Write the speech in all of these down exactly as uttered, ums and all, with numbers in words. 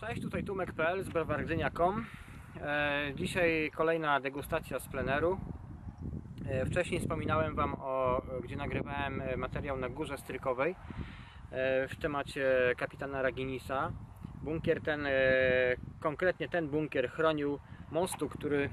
Cześć, tutaj Tumek kropka pe el z browargdynia kropka com. e, Dzisiaj kolejna degustacja z pleneru. e, Wcześniej wspominałem Wam o, gdzie nagrywałem materiał na Górze Strykowej e, w temacie kapitana Raginisa. Bunkier ten, e, konkretnie ten bunkier chronił mostu, który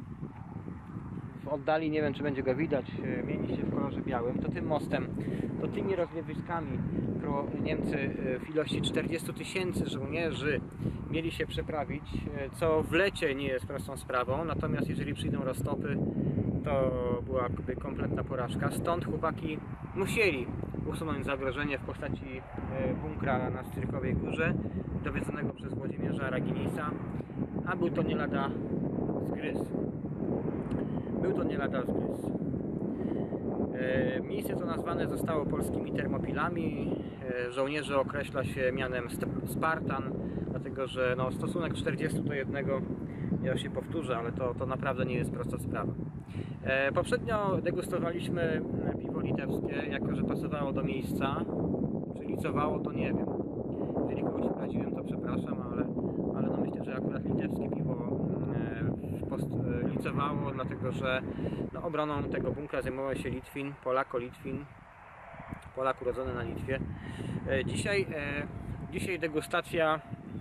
w oddali, nie wiem czy będzie go widać, mieni się w kolorze białym. To tym mostem, to tymi rozwiewiskami Niemcy w ilości czterdziestu tysięcy żołnierzy mieli się przeprawić, co w lecie nie jest prostą sprawą, natomiast jeżeli przyjdą roztopy, to byłaby kompletna porażka. Stąd chłopaki musieli usunąć zagrożenie w postaci bunkra na Strykowej Górze, dowiedzonego przez Włodzimierza Raginisa, a był to nie lada zgryz. Był to nie lada zgryz. Miejsce to nazwane zostało polskimi Termopilami. Żołnierzy określa się mianem Spartan, dlatego że no, stosunek czterdziestu do jednego, ja się powtórzę, ale to, to naprawdę nie jest prosta sprawa. Poprzednio degustowaliśmy piwo litewskie, jako że pasowało do miejsca, czy licowało, to nie wiem. Jeżeli kogoś obraziłem, to przepraszam, ale, ale no myślę, że akurat litewskie piwo licowało, dlatego że no, obroną tego bunkra zajmował się Litwin, Polako-Litwin, Polak urodzony na Litwie. Dzisiaj, dzisiaj degustacja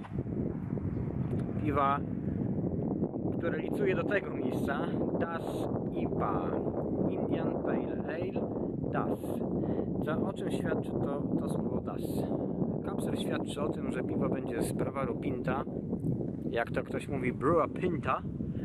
piwa, które licuje do tego miejsca, Das I P A, Indian Pale Ale, Das. O czym świadczy to, to słowo Das? Kapsel świadczy o tym, że piwo będzie z browaru Pinta, jak to ktoś mówi, Brewa Pinta.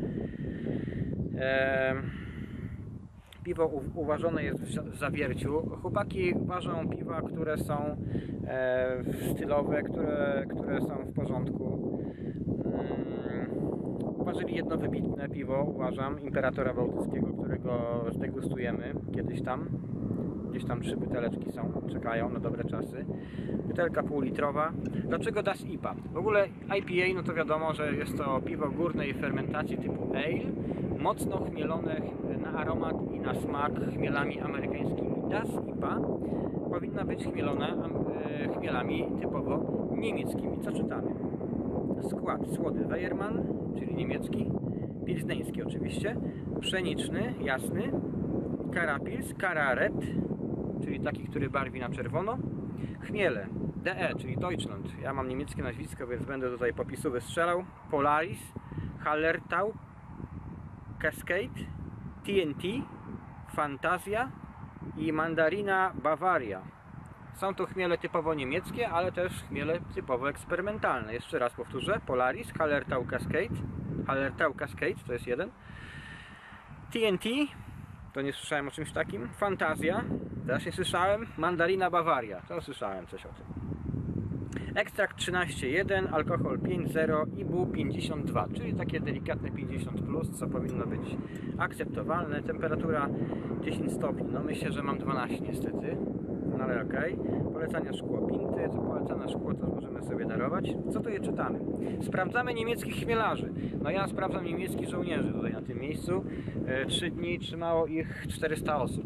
Eee, piwo uważone jest w zawierciu. Chłopaki ważą piwa, które są e, stylowe, które, które są w porządku. Hmm. Uważali jedno wybitne piwo, uważam, Imperatora Bałtyckiego, którego zdegustujemy kiedyś tam. Gdzieś tam trzy buteleczki są, czekają na dobre czasy. Butelka półlitrowa. Dlaczego Das I P A? W ogóle I P A, no to wiadomo, że jest to piwo górnej fermentacji typu ale, mocno chmielone na aromat i na smak chmielami amerykańskimi. Das I P A powinna być chmielona chmielami typowo niemieckimi. Co czytamy? Skład: słody Weyermann, czyli niemiecki, pilzneński oczywiście, pszeniczny, jasny, Karapils, Kararet, czyli taki, który barwi na czerwono, chmiele D E, czyli Deutschland, ja mam niemieckie nazwisko, więc będę tutaj popisu wystrzelał, Polaris, Hallertau, Cascade, T N T, Fantazja i Mandarina Bavaria. Są to chmiele typowo niemieckie, ale też chmiele typowo eksperymentalne. Jeszcze raz powtórzę: Polaris, Hallertau, Cascade, Hallertau, Cascade to jest jeden, T N T, to nie słyszałem o czymś takim, Fantazja, też nie słyszałem, Mandarina Bavaria, to słyszałem coś o tym. Ekstrakt trzynaście jeden, alkohol pięć zero, I B U pięćdziesiąt dwa, czyli takie delikatne pięćdziesiąt plus, co powinno być akceptowalne. Temperatura dziesięć stopni, no myślę, że mam dwanaście niestety, no ale okej. Okay. Polecania szkło Pinty, co polecane szkło to możemy sobie darować. Co tu je czytamy? Sprawdzamy niemieckich chmielarzy. No ja sprawdzam niemieckich żołnierzy tutaj na tym miejscu. Trzy dni trzymało ich czterysta osób.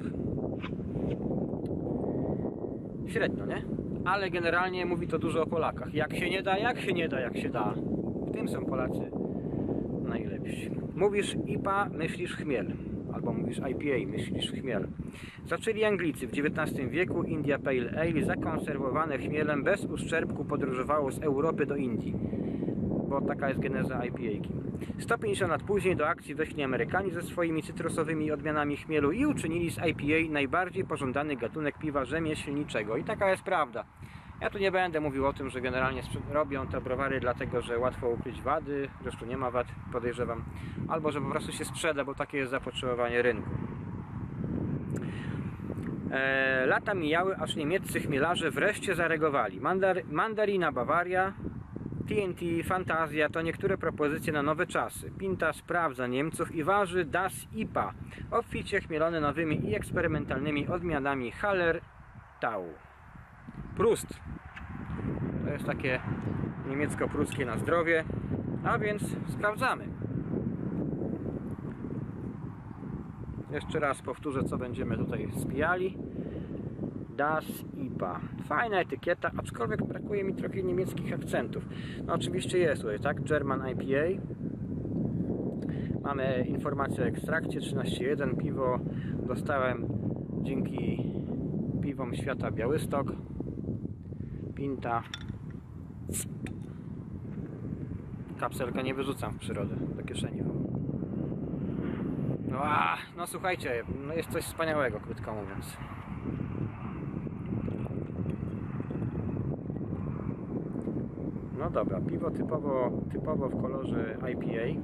Średnio, nie? Ale generalnie mówi to dużo o Polakach. Jak się nie da, jak się nie da, jak się da. W tym są Polacy najlepsi. Mówisz I P A, myślisz chmiel. Albo mówisz I P A, myślisz chmiel. Zaczęli Anglicy w dziewiętnastym wieku. India Pale Ale, zakonserwowane chmielem, bez uszczerbku podróżowało z Europy do Indii. Bo taka jest geneza I P A-ki. sto pięćdziesiąt lat później do akcji weszli Amerykanie ze swoimi cytrusowymi odmianami chmielu i uczynili z I P A najbardziej pożądany gatunek piwa rzemieślniczego. I taka jest prawda. Ja tu nie będę mówił o tym, że generalnie robią te browary dlatego, że łatwo ukryć wady, zresztą nie ma wad, podejrzewam, albo że po prostu się sprzeda, bo takie jest zapotrzebowanie rynku. E, lata mijały, aż niemieccy chmielarze wreszcie zareagowali. Mandar Mandarina Bavaria, T N T, Fantazja to niektóre propozycje na nowe czasy. Pinta sprawdza Niemców i waży Das I P A, obficie chmielone nowymi i eksperymentalnymi odmianami Hallertau. Prust. To jest takie niemiecko-pruskie na zdrowie. A więc sprawdzamy. Jeszcze raz powtórzę, co będziemy tutaj spijali. Das I I P A. Fajna etykieta, aczkolwiek brakuje mi trochę niemieckich akcentów. No oczywiście jest tutaj, tak? German I P A. Mamy informację o ekstrakcie trzynaście jeden. Piwo dostałem dzięki piwom świata Białystok. Pinta. Kapselkę nie wyrzucam w przyrodę, do kieszeni. No, a, no słuchajcie, no jest coś wspaniałego, krótko mówiąc. No dobra, piwo typowo, typowo w kolorze I P A.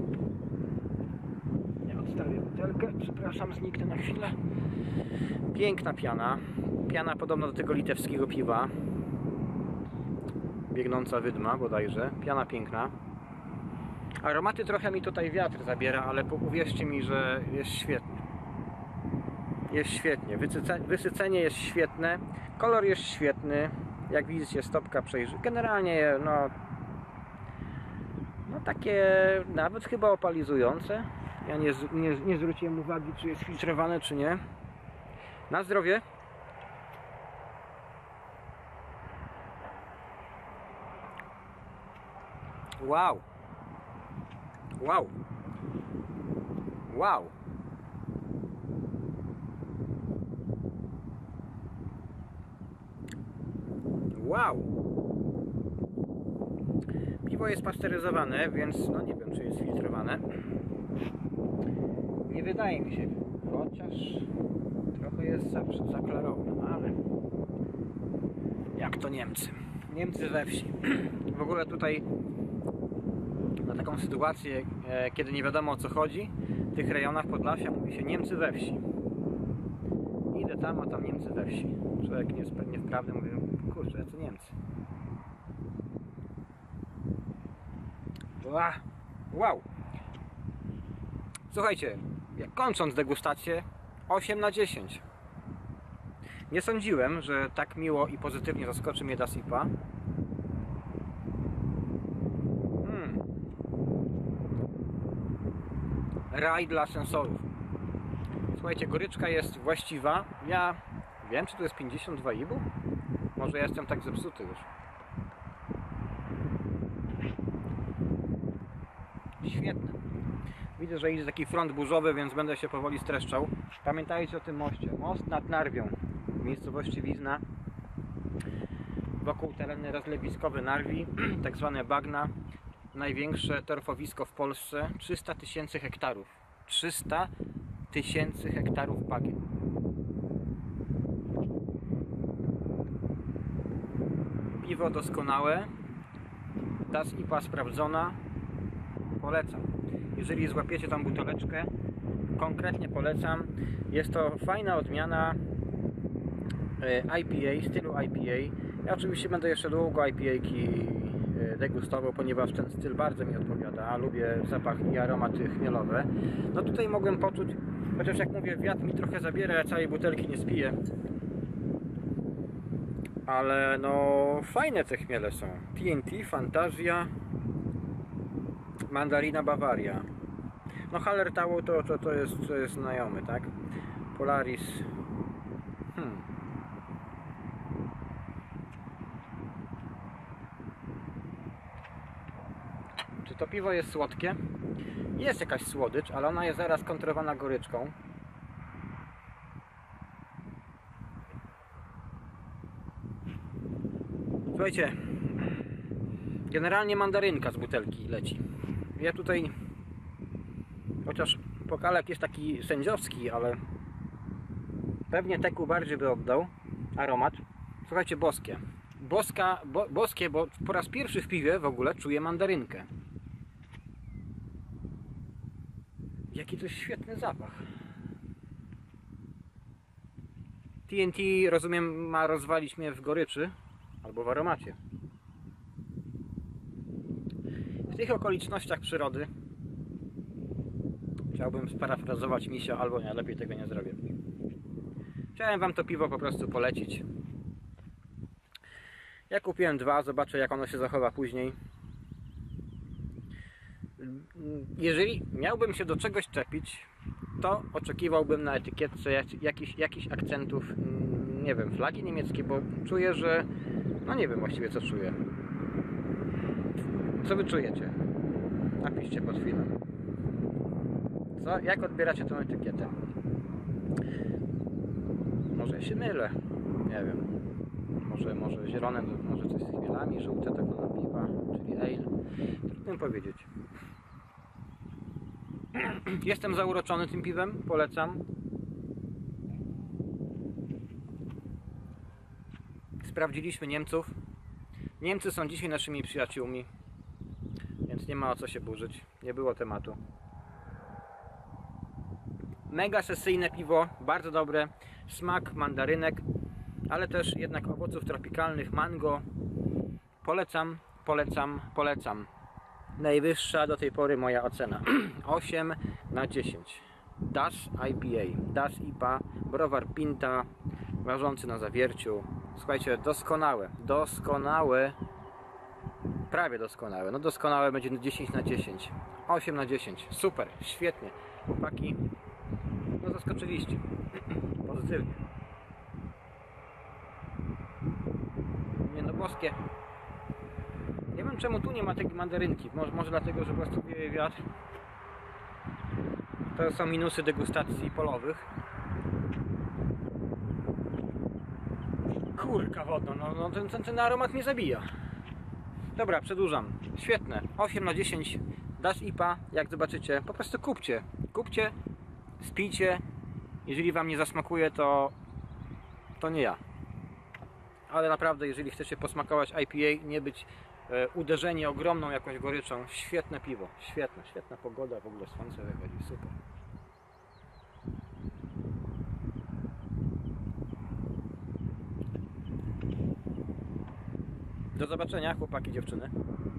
Ja odstawię butelkę, przepraszam, zniknę na chwilę. Piękna piana. Piana podobno do tego litewskiego piwa. Biegnąca wydma bodajże. Piana piękna. Aromaty trochę mi tutaj wiatr zabiera, ale uwierzcie mi, że jest świetnie. Jest świetnie. Wysycenie jest świetne. Kolor jest świetny. Jak widzicie, stopka przejrzy. Generalnie no, no takie nawet chyba opalizujące. Ja nie, nie, nie zwróciłem uwagi, czy jest filtrowane, czy nie. Na zdrowie. Wow. Wow. Wow. Wow. Piwo jest pasteryzowane, więc no nie wiem, czy jest filtrowane. Nie wydaje mi się, chociaż trochę jest zaklarowane, ale jak to Niemcy. Niemcy we wsi. W ogóle tutaj na taką sytuację, kiedy nie wiadomo o co chodzi, w tych rejonach Podlasia mówi się Niemcy we wsi. Idę tam, a tam Niemcy we wsi. Człowiek nie jest pewnie wprawdy, mówi, kurczę, co Niemcy. Wow! Słuchajcie, kończąc degustację, osiem na dziesięć. Nie sądziłem, że tak miło i pozytywnie zaskoczy mnie Das I P A. Hmm. Raj dla sensorów. Słuchajcie, goryczka jest właściwa. Ja wiem, czy to jest pięćdziesiąt dwa I B U? Może ja jestem tak zepsuty już. Świetne. Widzę, że idzie taki front burzowy, więc będę się powoli streszczał. Pamiętajcie o tym moście. Most nad Narwią, w miejscowości Wizna. Wokół tereny rozlewiskowe Narwi, tak zwane bagna. Największe torfowisko w Polsce. trzysta tysięcy hektarów. trzysta tysięcy hektarów bagien. Piwo doskonałe. Das I P A sprawdzona. Polecam. Jeżeli złapiecie tą buteleczkę, konkretnie polecam. Jest to fajna odmiana I P A, stylu I P A. Ja oczywiście będę jeszcze długo I P A-ki degustował, ponieważ ten styl bardzo mi odpowiada, a lubię zapach i aromaty chmielowe. No tutaj mogłem poczuć, chociaż jak mówię, wiatr mi trochę zabiera, ja całej butelki nie spiję. Ale no fajne te chmiele są. T N T, Fantazja, Mandarina, Bawaria. No Hallertau to, to, to, jest, to jest znajomy, tak? Polaris. Hmm. Czy to piwo jest słodkie? Jest jakaś słodycz, ale ona jest zaraz kontrowana goryczką. Słuchajcie, generalnie mandarynka z butelki leci. Ja tutaj, chociaż pokalek jest taki sędziowski, ale pewnie teku bardziej by oddał aromat. Słuchajcie, boskie. Boska, bo, boskie, bo po raz pierwszy w piwie w ogóle czuję mandarynkę. Jaki to jest świetny zapach. T N T, rozumiem, ma rozwalić mnie w goryczy albo w aromacie. W tych okolicznościach przyrody chciałbym sparafrazować misia, albo nie, lepiej tego nie zrobię. Chciałem wam to piwo po prostu polecić. Ja kupiłem dwa, zobaczę jak ono się zachowa później. Jeżeli miałbym się do czegoś czepić, to oczekiwałbym na etykietce jakichś, jakichś akcentów nie wiem, flagi niemieckie, bo czuję, że no nie wiem właściwie co czuję. Co wy czujecie? Napiszcie pod filmem. Co? Jak odbieracie tę etykietę? Może ja się mylę, nie wiem. Może, może zielone, może coś z chmielami, żółte to kolor piwa, czyli ale. Trudno powiedzieć. Jestem zauroczony tym piwem, polecam. Sprawdziliśmy Niemców. Niemcy są dzisiaj naszymi przyjaciółmi, więc nie ma o co się burzyć. Nie było tematu. Mega sesyjne piwo, bardzo dobre. Smak mandarynek, ale też jednak owoców tropikalnych, mango. Polecam, polecam, polecam. Najwyższa do tej pory moja ocena. osiem na dziesięć. Das I P A, Das I P A, browar Pinta, ważący na zawierciu. Słuchajcie, doskonałe, doskonałe, prawie doskonałe. No doskonałe będzie dziesięć na dziesięć. osiem na dziesięć. Super, świetnie. Chłopaki, no zaskoczyliście. Pozytywnie. Nie no, boskie. Nie wiem czemu tu nie ma tej mandarynki. Może, może dlatego, że po prostu wieje wiatr. To są minusy degustacji polowych. Kurka wodna, no, no ten, ten, ten aromat mnie zabija. Dobra, przedłużam. Świetne. osiem na dziesięć. Das I P A, jak zobaczycie, po prostu kupcie. Kupcie, spijcie. Jeżeli wam nie zasmakuje, to to nie ja. Ale naprawdę, jeżeli chcecie posmakować I P A, nie być e, uderzeni ogromną jakąś goryczą, świetne piwo, świetne, świetna pogoda, w ogóle słońce wychodzi, super. Do zobaczenia, chłopaki, dziewczyny.